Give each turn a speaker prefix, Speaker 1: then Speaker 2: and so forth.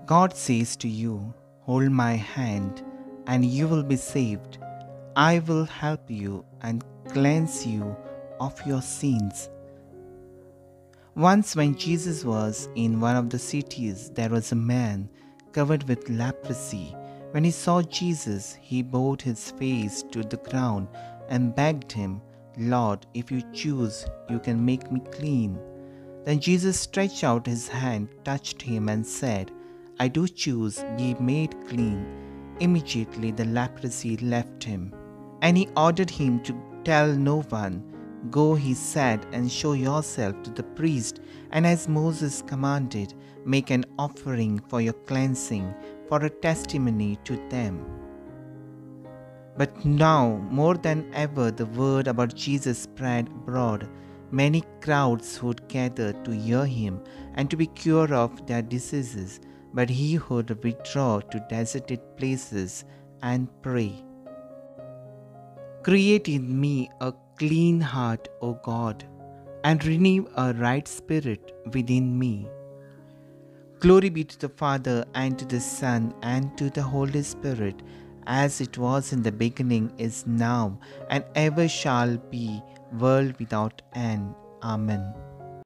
Speaker 1: God says to you, hold my hand and you will be saved. I will help you and cleanse you of your sins. Once, when Jesus was in one of the cities, there was a man covered with leprosy. When he saw Jesus, he bowed his face to the ground and begged him, Lord, if you choose, you can make me clean. Then Jesus stretched out his hand, touched him, and said, I do choose, be made clean. Immediately the leprosy left him. And he ordered him to tell no one. Go, he said, and show yourself to the priest, and as Moses commanded, make an offering for your cleansing, for a testimony to them. But now, more than ever, the word about Jesus spread abroad. Many crowds would gather to hear him and to be cured of their diseases, but he would withdraw to deserted places and pray. Create in me a clean heart, O God, and renew a right spirit within me. Glory be to the Father, and to the Son, and to the Holy Spirit, as it was in the beginning, is now, and ever shall be, world without end. Amen.